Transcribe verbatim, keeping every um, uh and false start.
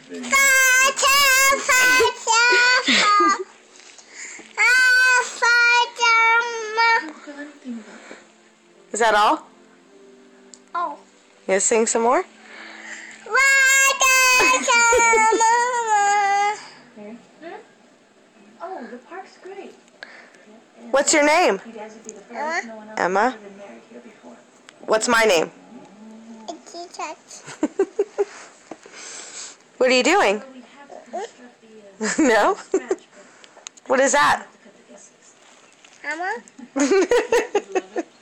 Is that all? Oh. You gonna sing some more? Oh, the park's great. What's your name? Emma. Emma? What's my name? What are you doing? No? What is that? Emma?